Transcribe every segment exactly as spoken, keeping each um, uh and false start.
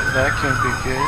That can't be good.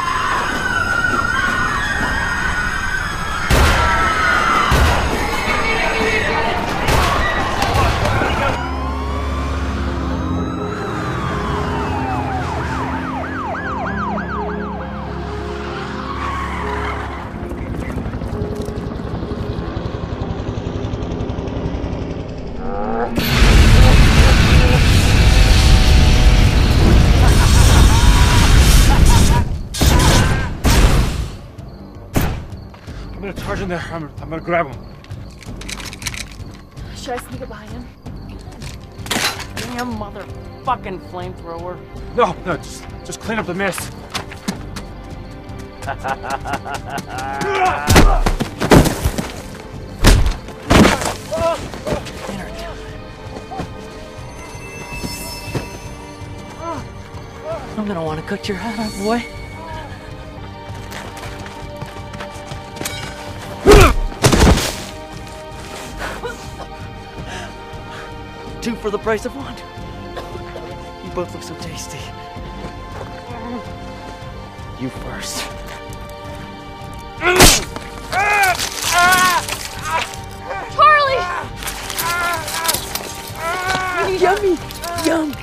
I'm gonna charge in there. I'm, I'm gonna grab him. Should I sneak up behind him? Damn motherfucking flamethrower. No, no, just, just clean up the mess. I'm gonna want to cut your head off, boy. Two for the price of one. You both look so tasty. You first. Charlie! Yummy! Yum!